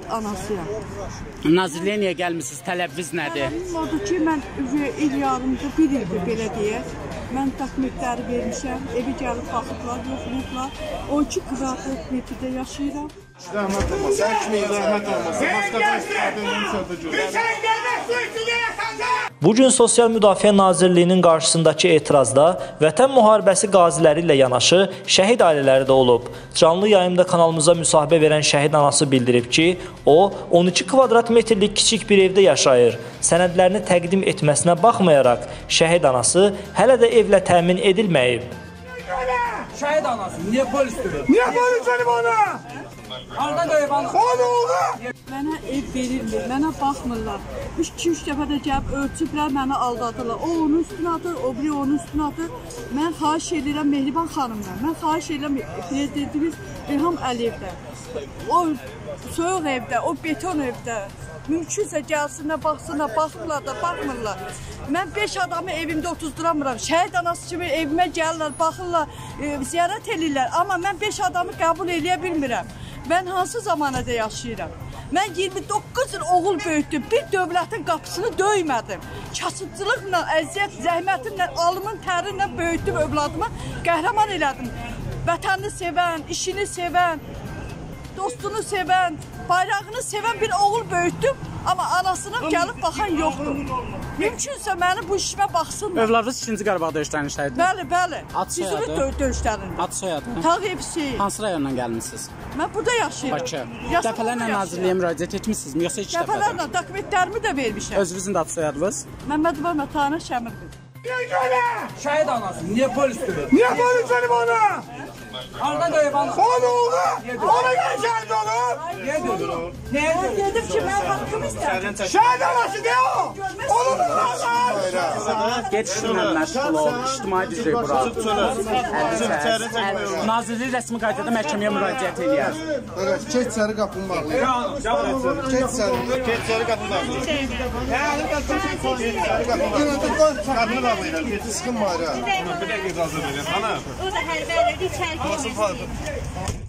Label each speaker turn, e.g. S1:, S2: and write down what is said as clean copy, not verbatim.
S1: anasıyam.
S2: Nazirliyə niyə gəlmişsiniz? Tələbiniz nədir?
S1: Tələbim odur ki, mən il yarımda bir ildir belə deyək. Mən dokumentləri vermişəm, evi gəlib baxıblar, yoxlayıblar. 12 kvadrat metrdə yaşayıram.
S3: Zəhmət olmaz, əkmeyin, zəhmət olmaz. Başqadan istədiyini
S4: Bugün Sosial Müdafiə Nazirliyinin qarşısındakı etirazda Vətən müharibəsi qaziləri ilə yanaşı şəhid ailələri də olub. Canlı yayımda kanalımıza müsahibə verən şəhid anası bildirib ki, o 12 kvadrat metrlik kiçik bir evdə yaşayır. Sənədlərini təqdim etməsinə baxmayaraq, şəhid anası hələ də evlə təmin edilməyib.
S5: Şəhid anası, niyə polis durur?
S3: Niyə polis verim ona?
S5: Harada qoyub anası?
S3: O ne oldu?
S1: Mənə ev verilmir, mənə baxmırlar. 2-3 dəfə də gəlib ölçüblər, məni aldadırlar. O onun üstünə atır, o biri onun üstünə atır. Mən xahiş edirəm Mehriban xanımdan. Mən xahiş edirəm prezidentimiz İlham Əliyevdən. O soyuq evdə, o beton evdə. Mümkünsə gəlsinlər, baxsınlar, baxmırlar da, baxmırlar. Mən 5 adamı evimdə otuzduramıram. Şəhid anası kimi evimə gəlirlər, baxırlar, ziyarət edirlər. Amma mən 5 adamı qəbul eləyə bilmirəm. Mən hansı zamanədə yaşayıram? Mən 29 il oğul böyütdüm, bir dövlətin qapısını döymədim. Kasıbçılıqla, əziyyət, zəhmətimlə, alımın tərinlə böyütdüm övladımı, qəhrəman elədim. Vətənini sevən, işini sevən, dostunu sevən, bayrağını sevən bir oğul böyütdüm, amma anasına gəlib baxan yoxdur. Mümkünsə məni bu işimə baxsınlar.
S2: Övladınız 2-ci Qarabağ döyüşlərinin şəhidi.
S1: Bəli, bəli.
S2: Ad soyadı?
S1: Döyüşlərində.
S2: Ad soyadı?
S1: Tağıyev Hüseyin.
S2: Hansı rayondan gəlmişsiniz?
S1: Mən burada yaşayıram.
S2: Bakı. Dəfələrlə nazirliyə müraciət etmişsinizmi, yoxsa 2 dəfədən?
S1: Dəfələrlə dokumentlərimi də vermişəm.
S2: Özünüzün də ad soyadınız?
S1: Məmmədova Mətanə Şəmirqin.
S5: Şəhid anası, niyə polis durur?
S3: Niyə polis verim ona?
S5: Harada qoyub anası?
S3: O ne oldu? Ona göre şəhid olur.
S5: Niyə durur? Niyə
S1: Mən
S5: durur?
S1: dedim ki, mən haqqımı istədim.
S3: Şəhid anası ne o? Onun da
S2: Geçişlə məşğul ol, ictimai düzey bura. Nazirlik rəsmi qaydada məhkəməyə müraciət edir.
S3: Keç içəri qapını bağlayır. Keç içəri qapını bağlayır. Qapını bağlayır. Sıxın var ya.
S6: O da hər bələdiyyə içəri.